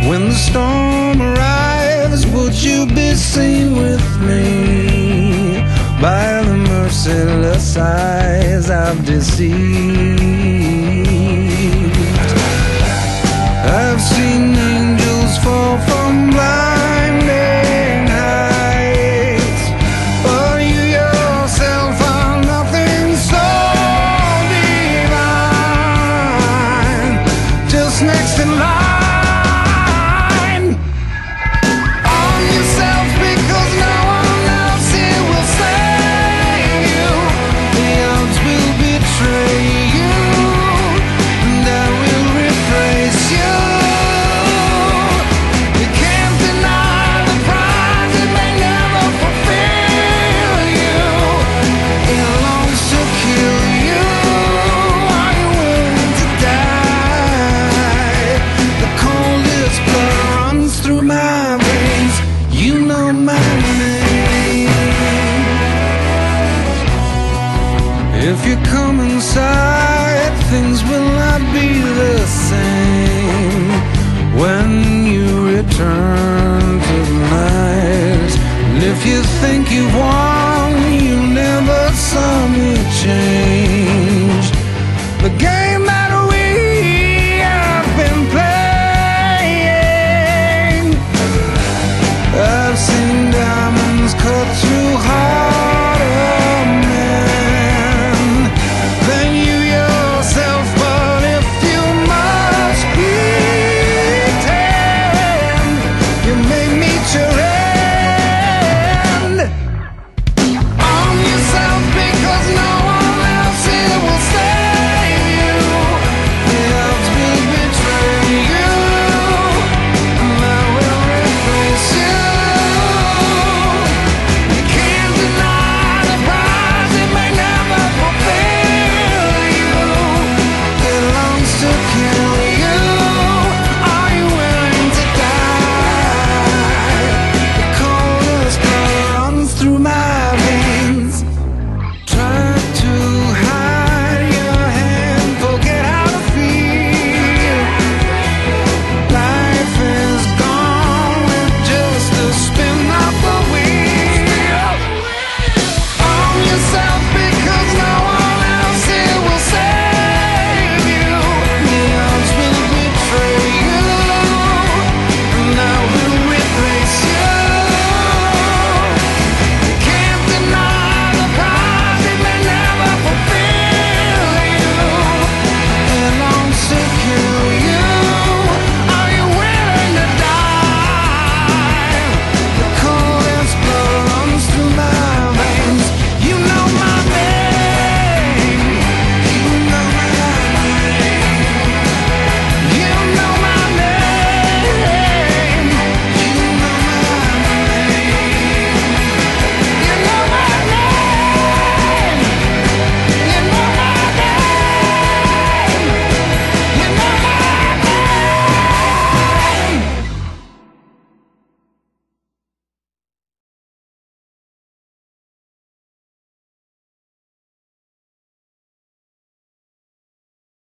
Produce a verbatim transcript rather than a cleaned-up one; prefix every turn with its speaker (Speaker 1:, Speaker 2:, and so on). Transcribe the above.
Speaker 1: When the storm arrives, would you be seen with me by the merciless eyes I've deceived? I've seen angels fall from blinding heights, but you yourself are nothing so divine, just next in line. If you come inside, things will not be the same when you return to the night. And if you think you've won